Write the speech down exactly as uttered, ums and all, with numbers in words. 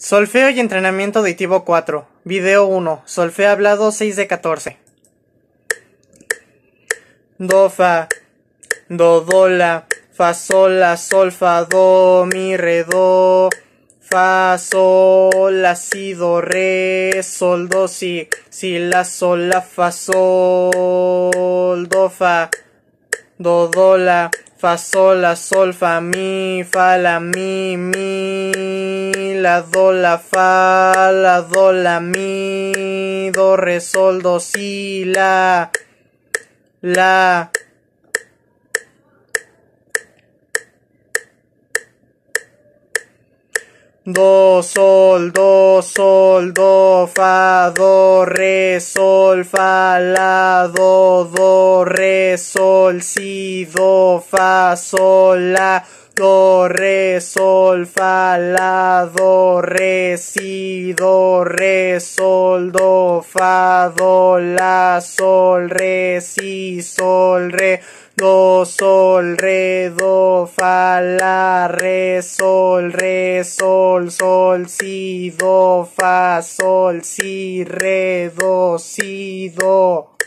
Solfeo y entrenamiento auditivo cuatro. Video uno. Solfeo hablado seis de catorce. Do, fa, do, do, la, fa, sol, la, sol, fa, do, mi, re, do, fa, sol, la, si, do, re, sol, do, si, si, la, sol, la, fa, sol, do, fa, do, do, la, fa, sol, la, sol, fa, mi, fa, la, mi, mi, la, do, la, fa, la, do, la, mi, do, re, sol, do, si, la, la, do, sol, do, sol, do, fa, do, re, sol, fa, la, do, do, re, sol, si, do, fa, sol, la, do, re, sol, fa, la, do, re, si, do, re, sol, do, fa, do, la, sol, re, si, sol, re, do, sol, re, do, fa, la, re, sol, re, sol, sol, si, do, fa, sol, si, re, do, si, do.